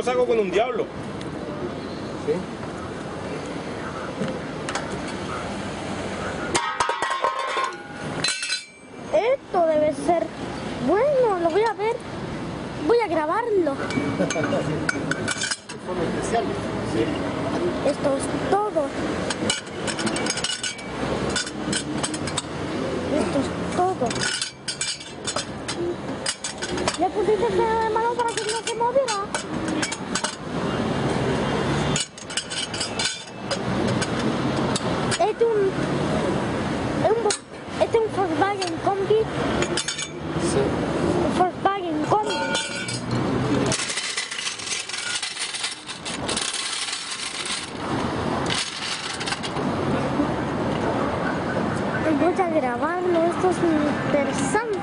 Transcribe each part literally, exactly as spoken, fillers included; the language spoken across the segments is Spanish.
saco con un diablo. ¿Sí? Esto debe ser bueno, lo voy a ver. Voy a grabarlo. Son especiales. Sí. Esto es todo. Esto es todo. ¿Le pusiste freno de mano para que no se moviera? Este es un... Es un... Este es un Volkswagen Combi. Sí. Un Volkswagen Combi. Voy a grabarlo, esto es interesante.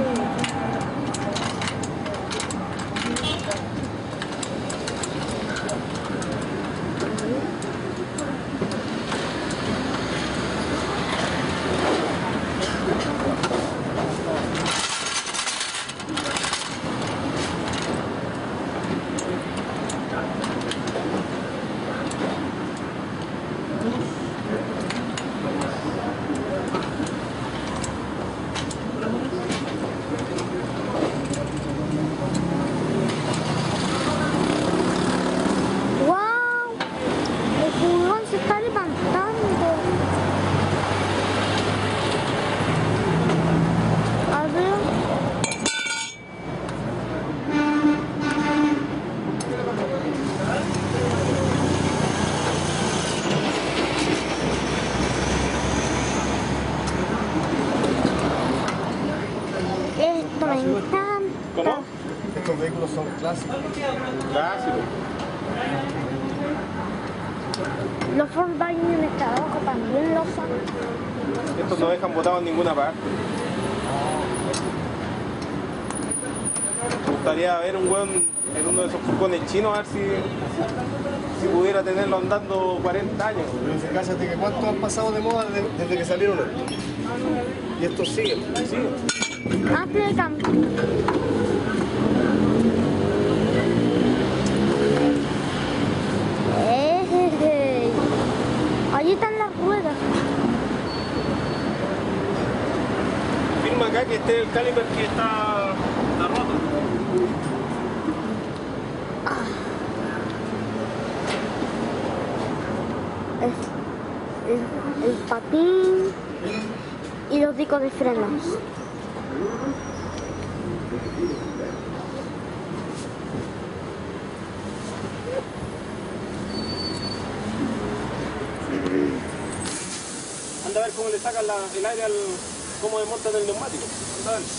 ¡Wow! El furgón se está levantando. A ver. Esto me encanta. ¿Cómo? Estos vehículos son clásicos. Clásico. Los Volkswagen en esta abajo también lo son. Estos no dejan botados en ninguna parte. Me gustaría ver un weón en uno de esos furgones chinos, a ver si, si pudiera tenerlo andando cuarenta años. Pero cállate que cuántos han pasado de moda desde, desde que salieron estos. Y estos siguen, siguen. Amplio de cambio. Eh, allí están las ruedas. Firma acá que este es el caliper que está, está roto. El, el, el patín y los discos de frenos. Anda a ver cómo le sacan la, el aire al... cómo desmontan el neumático. Anda a ver.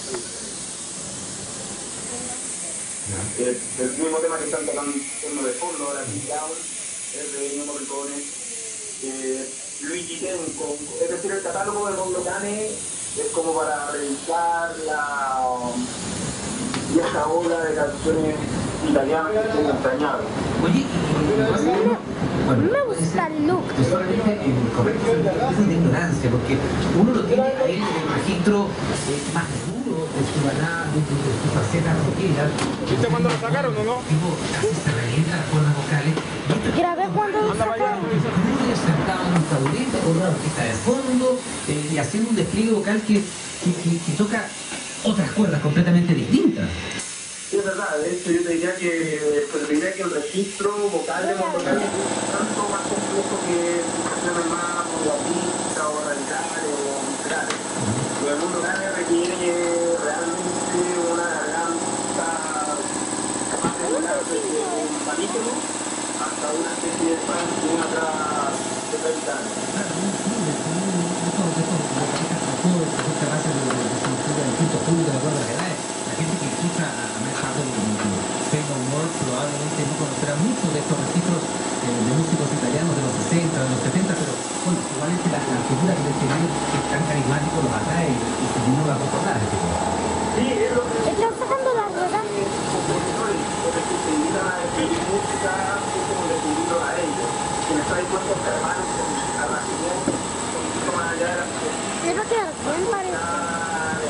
El, el mismo tema que están tocando de fondo ahora, Down, es de Ennio Morricone, eh, Luigi Tenco, es decir, el catálogo de Mondocane es como para revisar la vieja ola de canciones italianas que son entrañables. Oye, bueno, Me gusta el look. solamente en correcto es de ignorancia, porque uno lo tiene a él en el registro eh, más duro de su balada, de su, de su faceta rockera. ¿Viste cuándo lo sacaron o no? Tipo, casi se revienta las cuerdas vocales. Y esto Grabé cuando lo Anda para allá. sacaron. es sentado en un taburete con una orquesta de fondo eh, y haciendo un despliegue vocal que, que, que, que toca otras cuerdas completamente distintas. Sí, es verdad, de hecho yo te diría que, pues, te diría que el registro vocal de Mondocane es tanto más complejo que canciones más vanguardistas o radicales o musicales. Lo de Mondocane requiere realmente una garganta capaz de volar desde un barítono hasta una especie de pan y una atrás de treinta años. Claro, un club, es un de estos, de estos, de estos que son capaces de de el quinto público de acuerdo a las edades. La gente que escucha a Matt Harden y Seymour Ward probablemente no conocerá mucho de estos registros eh, de músicos italianos de los sesenta, de los setenta, pero bueno, igualmente la, la figura que este escenario es tan carismático los atrae y, y no va a recordar este tipo. Sí, es lo que Están sacando las ruedas. compositores, porque si te invitan a escribir música, es como les invito a ellos. Quien está dispuesto a observar a la genial, un poquito más allá de la Le va a quedar bien, parece.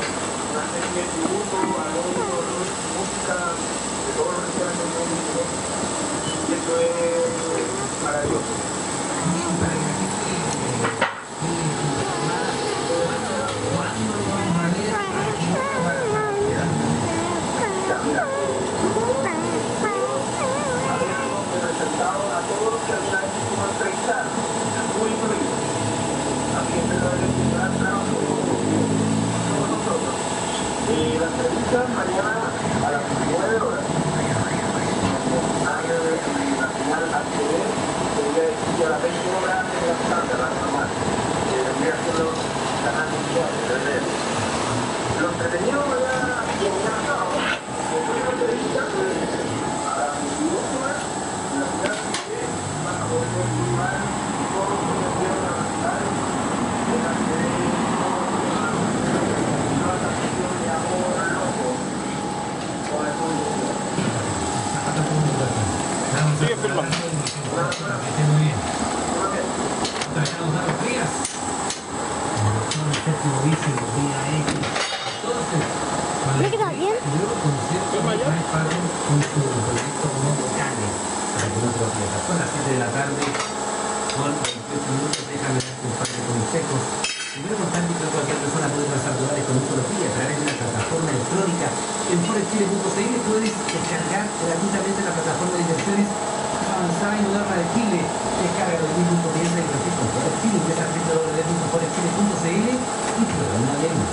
una serie de tributo a los música de todos los regiones del mundo. maravilloso. Para que la gente quede informada, ¿cuándo lo vamos a ver? Aquí no va a quedar. Ya, mira, habíamos presentado a todos los que habían hecho como entrevistar, muy bonito. Aquí empezó a empezar trabajo con nosotros. Y la entrevista mañana a las nueve horas. Área de la final H D, sería decir a las veinte horas de la tarde, la normal. Que vendría siendo canal mundial de T V. Lo entretenido era que en cada sábado, después de la entrevista, a las veintidós horas, la ciudad de van a poder filmar todos los que vendieron a las ciudades de la H D, toda la sesión de amor, loco, con el público. Sigue filmando. Que esté muy bien. Trajamos a los días. Son el séptimo bici, los días X. Entonces, ¿Me queda bien? luego concierto de Mike Patton con su proyecto como vocales. Para que no te lo pierdas. Son las siete de la tarde. Con veintiocho minutos. Déjame darte un par de consejos. Primero, contarte que cualquier persona puede trazar dólares con un solo clic a través de una plataforma electrónica. En forex chile punto c l puedes descargar gratuitamente la plataforma de inversiones avanzada y moderna de Chile. Descarga los mismos comienza y registro en Forex Chile. Ingresa a w w w punto forex chile punto c l y prueba una demo.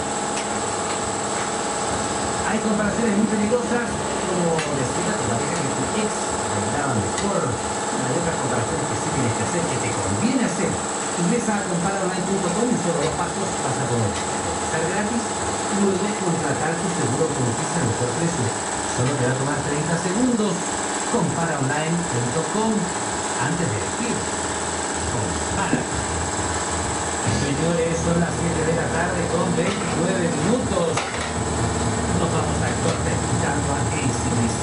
Hay comparaciones muy peligrosas, como decirle a tu pareja que tu ex bailaba mejor. Hay otras comparaciones que sí tienes que hacer, que te conviene hacer. Ingresa a compara online punto com y en solo dos pasos vas a poder estar gratis y luego contratar tu seguro con Visa a mejor precio. Solo te va a tomar treinta segundos. compara online punto com antes de elegir. Compara. Señores, son las siete de la tarde con veintinueve minutos. Nos vamos a corte escuchando a A C D C.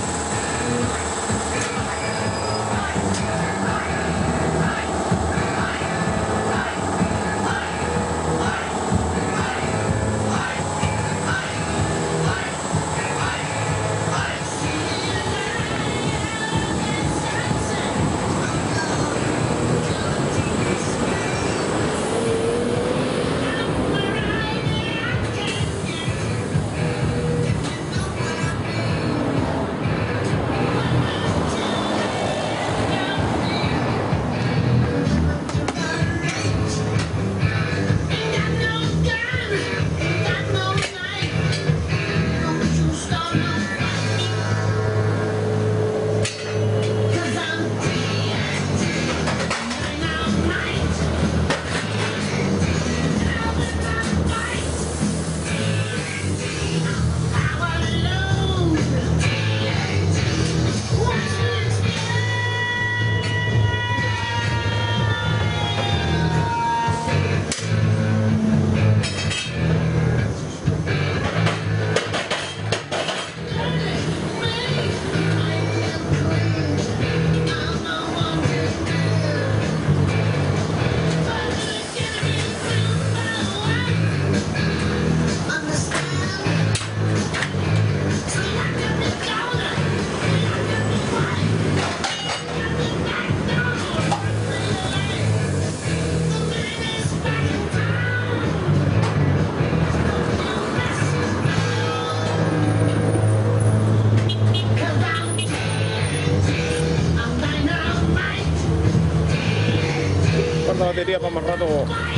Batería para más rato.